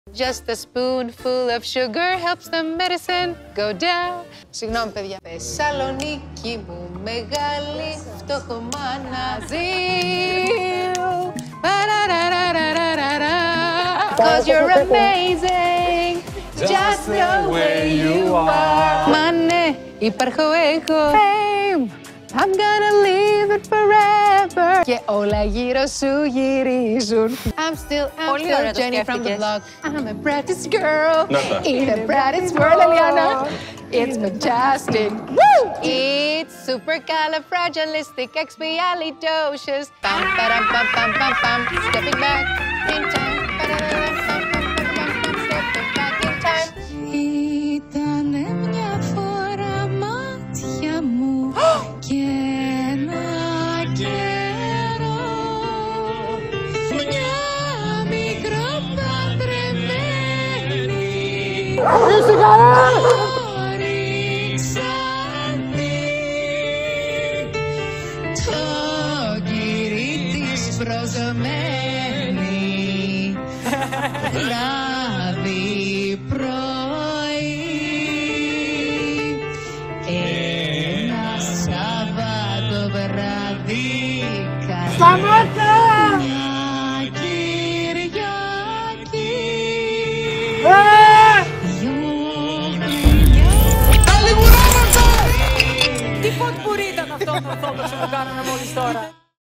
Just a spoonful of sugar helps the medicine go down. Συγγνώμη, παιδιά. Θεσσαλονίκη μου, μεγάλη φτωχομάνα. Cause you're amazing, just the way you are. Μα ναι, υπάρχω εγώ. I'm gonna leave it forever. Και όλα γύρω σου γυρίζουν. I'm still Jenny from the block. I'm a brightest girl in the brightest world, Eliana. It's majestic. Woo! It's supercalifragilisticexpialidocious. Bam, ba-dum, bum, bum, bum, bum. Stepping back in time. Ba-da-da-dum, bum, bum, bum, bum. Stepping back in time. Ήτανε μια φορά μάτια μου και ένα καιρό μια μικροπαντρεμένη ρίξανε το κύρι της προσμένη βράδυ πρωί ένα Σάββατο βράδυ Σταμάτα! μια Κυριακή Τι ποτπουρί ήταν αυτό το ορθόδοξο που κάναμε μόλις τώρα.